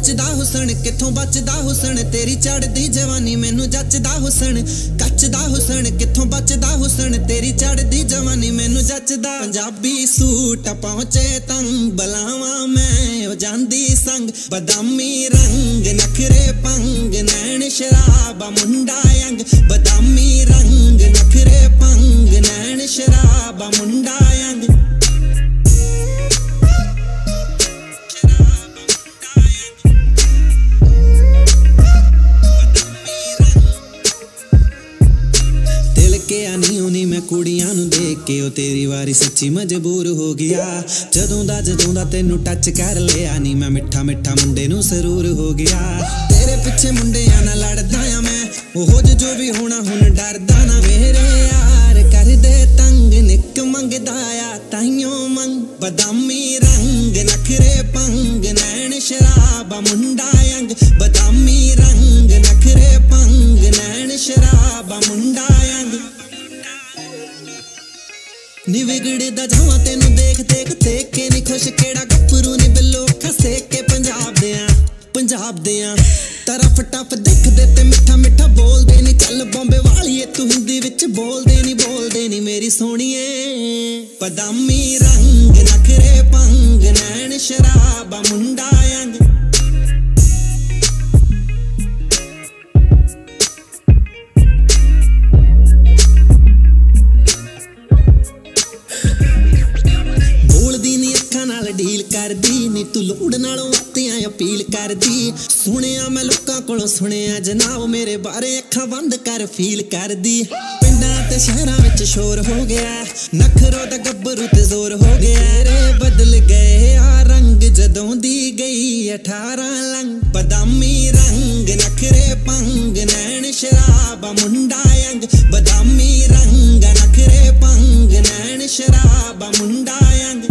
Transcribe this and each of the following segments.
कचदा हुसन किथों बचदा हुसन तेरी चढ़दी जवानी मैनू जचदा हुसन कचदा हुसन किथों बचदा हुसन तेरी चढ़दी जवानी मैनू जचदा पंजाबी सूट पहुंचे तंग बलावा मैं हो जांदी संग बदामी रंग नखरे पंग नैन शराबा मुंडा यंग बदामी रंग नखरे पंग नैन शराबा मुंडा यंग मैं कुड़ियां नू देख के ओ तेरी वारी सच्ची मजबूर हो गया जदों दा तेनू टच कर लिया नी मैं मिठा मिठा मुंडे नू सरूर हो गया तेरे पिछे मुंडियां नाल लड़दा आ मैं ओहो जो भी होना हुण डरदा ना मेरे यार कर दे तंग निक मंगदा आ ताइयों मंग बदामी रंग नखरे पंग नैन शराबा मुंडा यंग बदामी रंग नखरे पंग नैन शराबा मुंडा यंग नी बिगड़दा जावां तेनू देख देख के नी खुश केड़ा गप्परू नी बिल्लो खसे के पंजाब दियां तरफ टप दिख दे ते मिठा मिठा बोल दे नी चल बॉम्बे वालिए तू हिंदी विच बोल दे नी मेरी सोहणीए बदामी रंग नखरे पंग नैन शराबा मुंडा यंग डील कर दी नी तू लोड़ नालों अत्तियां अपील कर दी सुनिया मैं लोकां कोलों सुनिया जनाब मेरे बारे अखां बंद कर फील कर दी पिंडां ते शहरां विच शोर हो गया नखरों दा गब्बरू ते जोर हो गया रे बदल गए आ रंग जदों दी गई 18 लंग बदामी रंग नखरे पंग नैन शराबा मुंडा यंग बदामी रंग नखरे पंग नैन शराबा मुंडा young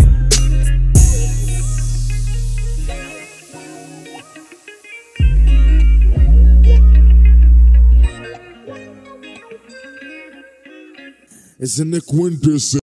It's in the Quintessence.